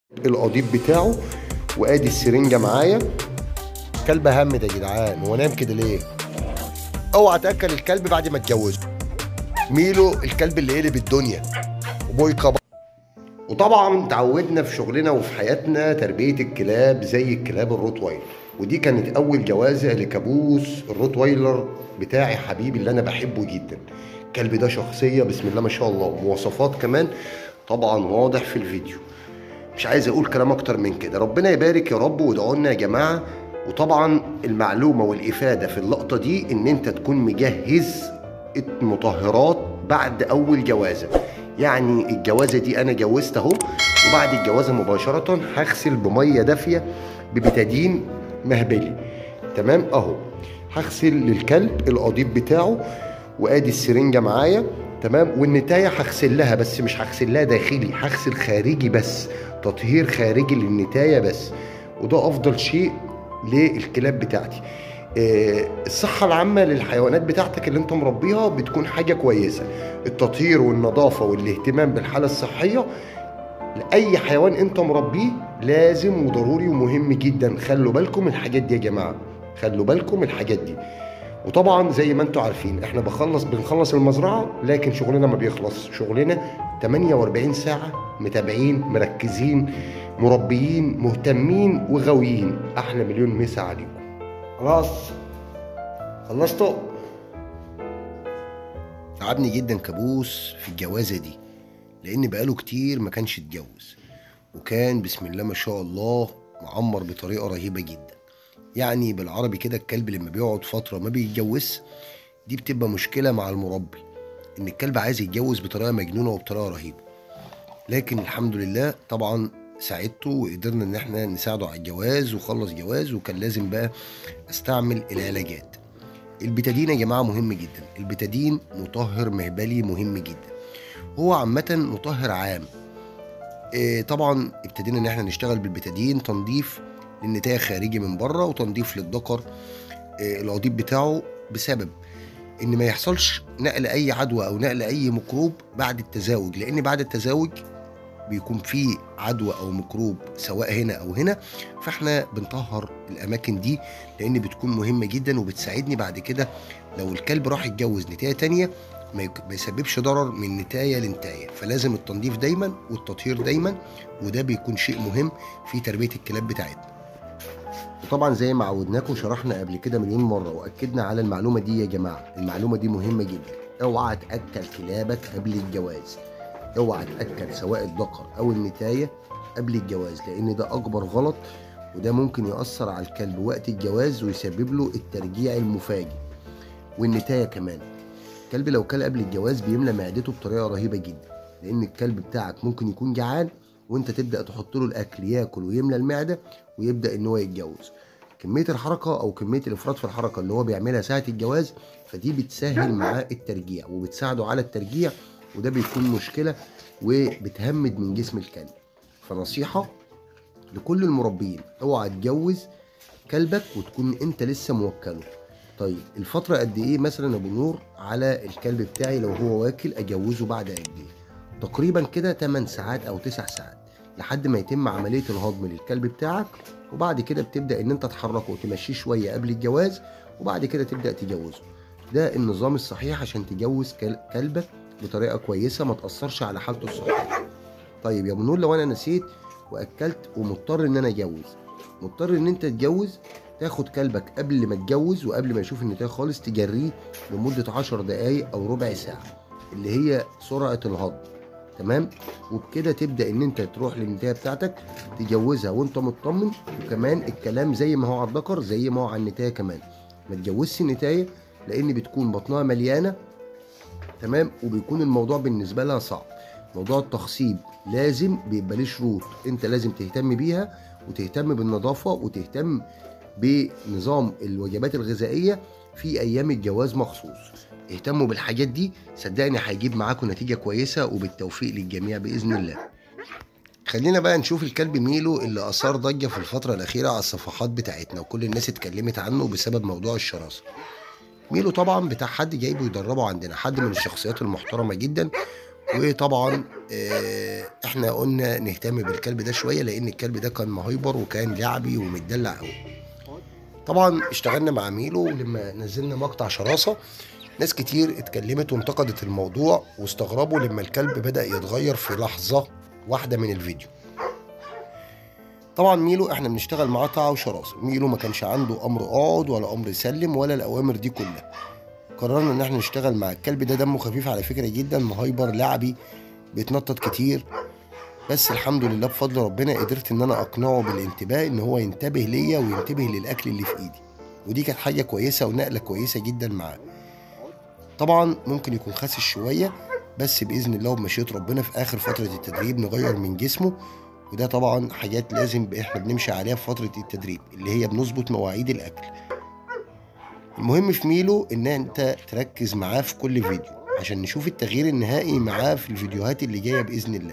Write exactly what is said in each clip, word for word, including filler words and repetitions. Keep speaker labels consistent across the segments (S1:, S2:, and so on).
S1: القضيب بتاعه، وادي السرنجه معايا. كلب همد يا جدعان، هو نايم كده ليه؟ اوعى تاكل الكلب بعد ما تجوزه. ميلو الكلب اللي قلب الدنيا وبويكا. وطبعا تعودنا في شغلنا وفي حياتنا تربيه الكلاب زي الكلاب الروتوايلر، ودي كانت اول جوازه لكابوس الروتوايلر بتاعي حبيبي اللي انا بحبه جدا. الكلب ده شخصيه بسم الله ما شاء الله، مواصفات كمان طبعا واضح في الفيديو. مش عايز اقول كلام اكتر من كده، ربنا يبارك يا رب وادعوا لنا يا جماعه. وطبعا المعلومه والافاده في اللقطه دي ان انت تكون مجهز المطهرات بعد اول جوازه. يعني الجوازه دي انا جوزت اهو، وبعد الجوازه مباشره هغسل بميه دافيه ببتادين مهبلي. تمام اهو، هغسل للكلب القضيب بتاعه، وادي السرنجه معايا. تمام، والنتايه هغسل لها، بس مش هغسل لها داخلي، هغسل خارجي بس، تطهير خارجي للنتايه بس. وده افضل شيء للكلاب بتاعتي. آه، الصحة العامة للحيوانات بتاعتك اللي انت مربيها بتكون حاجة كويسة. التطهير والنظافة والاهتمام بالحالة الصحية لأي حيوان انت مربيه لازم وضروري ومهم جدا. خلوا بالكم الحاجات دي يا جماعة، خلوا بالكم الحاجات دي. وطبعا زي ما انتم عارفين احنا بخلص بنخلص المزرعه، لكن شغلنا ما بيخلص. شغلنا ثمانية وأربعين ساعه متابعين مركزين مربيين مهتمين وغاويين. احلى مليون مسا عليكم. خلاص خلصتوا. تعبني جدا كابوس في الجوازه دي، لان بقاله كتير ما كانش اتجوز، وكان بسم الله ما شاء الله معمر بطريقه رهيبه جدا. يعني بالعربي كده الكلب لما بيقعد فترة ما بيتجوز دي بتبقى مشكلة مع المربي، ان الكلب عايز يتجوز بطريقة مجنونة وبطريقة رهيبة. لكن الحمد لله طبعا ساعدته وقدرنا ان احنا نساعده على الجواز وخلص جواز. وكان لازم بقى استعمل العلاجات. البتادين يا جماعة مهم جدا. البتادين مطهر مهبلي مهم جدا، هو عامة مطهر عام. إيه طبعا ابتدينا ان احنا نشتغل بالبتادين تنظيف للنتاية خارجي من بره، وتنظيف للذكر آه القضيب بتاعه، بسبب ان ما يحصلش نقل اي عدوى او نقل اي ميكروب بعد التزاوج. لان بعد التزاوج بيكون في عدوى او ميكروب سواء هنا او هنا، فاحنا بنطهر الاماكن دي لان بتكون مهمه جدا وبتساعدني بعد كده لو الكلب راح يتجوز نتايه تانيه ما يسببش ضرر من نتايه لنتايه. فلازم التنظيف دايما والتطهير دايما، وده بيكون شيء مهم في تربيه الكلاب بتاعتنا. وطبعا زي ما عودناكم شرحنا قبل كده مليون مره واكدنا على المعلومه دي يا جماعه. المعلومه دي مهمه جدا. اوعى تاكل كلابك قبل الجواز، اوعى تاكل سواء الذكر او النتايه قبل الجواز، لان ده اكبر غلط، وده ممكن ياثر على الكلب وقت الجواز ويسبب له الترجيع المفاجئ. والنتايه كمان، الكلب لو كل قبل الجواز بيملى معدته بطريقه رهيبه جدا، لان الكلب بتاعك ممكن يكون جعان وانت تبدا تحط له الاكل ياكل ويملى المعده ويبدا ان هو يتجوز. كميه الحركه او كميه الافراط في الحركه اللي هو بيعملها ساعه الجواز فدي بتسهل معاه الترجيع وبتساعده على الترجيع، وده بيكون مشكله وبتهمد من جسم الكلب. فنصيحه لكل المربين، اوعى تجوز كلبك وتكون انت لسه موكله. طيب الفتره قد ايه مثلا ابو نور على الكلب بتاعي لو هو واكل اجوزه بعد قد ايه؟ تقريبا كده ثماني ساعات او تسع ساعات لحد ما يتم عمليه الهضم للكلب بتاعك. وبعد كده بتبدا ان انت تحركه وتمشيه شويه قبل الجواز، وبعد كده تبدا تجوزه. ده النظام الصحيح عشان تجوز كلبك بطريقه كويسه ما تاثرش على حالته الصحيه. طيب يا ابو نور لو انا نسيت واكلت ومضطر ان انا اجوز، مضطر ان انت تجوز، تاخد كلبك قبل ما تجوز وقبل ما يشوف النتايه خالص تجريه لمده عشر دقايق او ربع ساعه اللي هي سرعه الهضم. تمام، وبكده تبدا ان انت تروح للنتايه بتاعتك تجوزها وانت مطمن. وكمان الكلام زي ما هو على الذكر زي ما هو على النتايه كمان، ما تجوزش النتايه لان بتكون بطنها مليانه. تمام، وبيكون الموضوع بالنسبه لها صعب. موضوع التخصيب لازم بيبقى ليه شروط انت لازم تهتم بيها، وتهتم بالنظافه وتهتم بنظام الوجبات الغذائيه في ايام الجواز مخصوص. اهتموا بالحاجات دي، صدقني هيجيب معاكم نتيجه كويسه وبالتوفيق للجميع باذن الله. خلينا بقى نشوف الكلب ميلو اللي اثار ضجه في الفتره الاخيره على الصفحات بتاعتنا وكل الناس اتكلمت عنه بسبب موضوع الشراسه. ميلو طبعا بتاع حد جايبه يدربه عندنا، حد من الشخصيات المحترمه جدا وطبعا آه احنا قلنا نهتم بالكلب ده شويه، لان الكلب ده كان مهيبر وكان لعبي ومتدلع قوي. طبعا اشتغلنا مع ميلو، ولما نزلنا مقطع شراسه ناس كتير اتكلمت وانتقدت الموضوع واستغربوا لما الكلب بدأ يتغير في لحظه واحده من الفيديو. طبعا ميلو احنا بنشتغل معاه طاعه وشراسه. ميلو ما كانش عنده امر اقعد ولا امر سلم ولا الاوامر دي كلها. قررنا ان احنا نشتغل مع الكلب ده. دمه خفيف على فكره جدا، مهيبر لعبي بيتنطط كتير، بس الحمد لله بفضل ربنا قدرت ان انا اقنعه بالانتباه، ان هو ينتبه ليا وينتبه للاكل اللي في ايدي، ودي كانت حاجه كويسه ونقله كويسه جدا معاه. طبعا ممكن يكون خاسس شويه، بس باذن الله وبمشيئه ربنا في اخر فتره التدريب نغير من جسمه، وده طبعا حاجات لازم احنا بنمشي عليها في فتره التدريب، اللي هي بنظبط مواعيد الاكل. المهم في ميلو ان انت تركز معاه في كل فيديو عشان نشوف التغيير النهائي معاه في الفيديوهات اللي جايه باذن الله.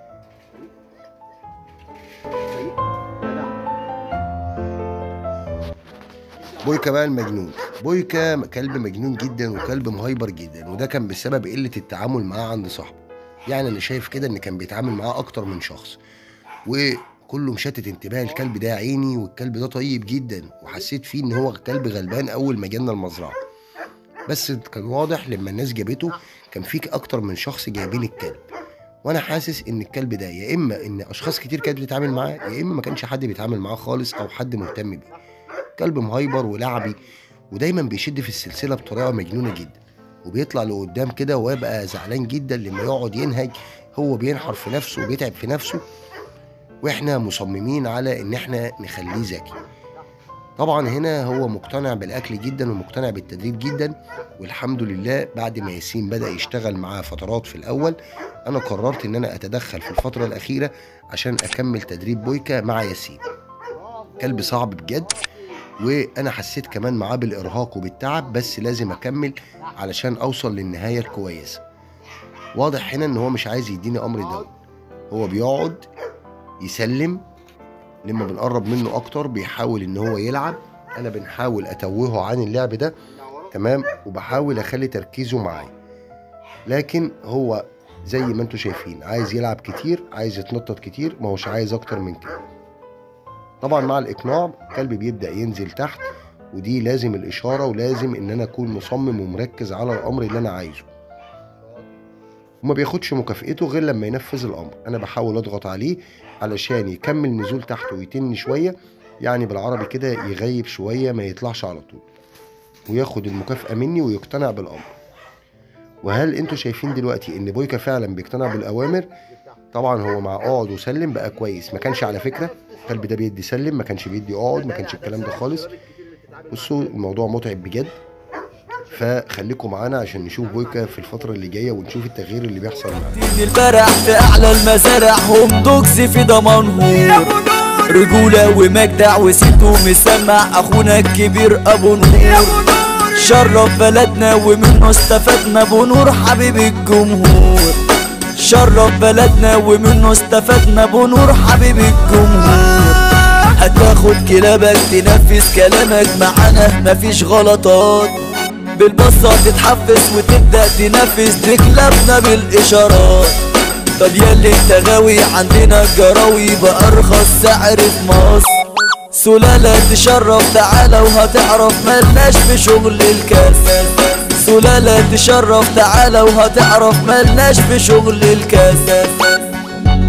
S1: بويكا بقى المجنون. بويكا كلب مجنون جدا وكلب مهيبر جدا، وده كان بسبب قله التعامل معاه عند صاحبه. يعني انا شايف كده ان كان بيتعامل معاه اكتر من شخص، وكله مشتت انتباه الكلب ده يا عيني. والكلب ده طيب جدا، وحسيت فيه ان هو كلب غلبان اول ما جالنا المزرعه، بس كان واضح لما الناس جابته كان فيك اكتر من شخص جايبين الكلب، وانا حاسس ان الكلب ده يا اما ان اشخاص كتير كانت بتتعامل معاه، يا اما ما كانش حد بيتعامل معاه خالص او حد مهتم بيه. كلب مهيبر ولعبي، ودايما بيشد في السلسله بطريقه مجنونه جدا، وبيطلع لقدام كده، ويبقى زعلان جدا لما يقعد ينهج. هو بينحر في نفسه وبيتعب في نفسه، واحنا مصممين على ان احنا نخليه ذكي. طبعا هنا هو مقتنع بالاكل جدا ومقتنع بالتدريب جدا، والحمد لله بعد ما ياسين بدا يشتغل معاه فترات في الاول، انا قررت ان انا اتدخل في الفتره الاخيره عشان اكمل تدريب بويكا مع ياسين. كلب صعب بجد، وانا حسيت كمان معاه بالارهاق وبالتعب، بس لازم اكمل علشان اوصل للنهايه الكويسه. واضح هنا ان هو مش عايز يديني امر داون، هو بيقعد يسلم. لما بنقرب منه اكتر بيحاول ان هو يلعب، انا بنحاول اتوهه عن اللعب ده تمام، وبحاول اخلي تركيزه معايا، لكن هو زي ما انتم شايفين عايز يلعب كتير، عايز يتنطط كتير، ما هوش عايز اكتر من كده. طبعا مع الاقناع الكلب بيبدا ينزل تحت، ودي لازم الاشاره، ولازم ان انا اكون مصمم ومركز على الامر اللي انا عايزه، وما بياخدش مكافئته غير لما ينفذ الامر. انا بحاول اضغط عليه علشان يكمل نزول تحت ويتن شويه، يعني بالعربي كده يغيب شويه، ما يطلعش على طول، وياخد المكافاه مني ويقتنع بالامر. وهل انتوا شايفين دلوقتي ان بويكا فعلا بيقتنع بالاوامر؟ طبعا هو مع اقعد وسلم بقى كويس. ما كانش على فكره الكلب ده بيدي سلم، ما كانش بيدي اقعد، ما كانش الكلام ده خالص. بصوا الموضوع متعب بجد، فخليكم معانا عشان نشوف بويكا في الفترة اللي جاية ونشوف التغيير اللي بيحصل معاه.
S2: البرع في أعلى المزارع هم دوكس في ضمانهم، رجولة ومجدع وسيته مسمع أخونا الكبير أبو نور، شرف بلدنا ومنه استفدنا بنور حبيب الجمهور، شرف بلدنا ومنه استفدنا بنور حبيب الجمهور. هتاخد كلابك تنفذ كلامك معانا مفيش غلطات، بالبصة تتحفز وتبدأ تنفذ تكلبنا بالإشارات. طب ياللي انت غاوي عندنا الجراوي بأرخص سعر في مصر، سلالة تشرف تعالى وهتعرف ملناش في شغل الكاس، سلالة تشرف تعالى وهتعرف ملناش في شغل الكاس.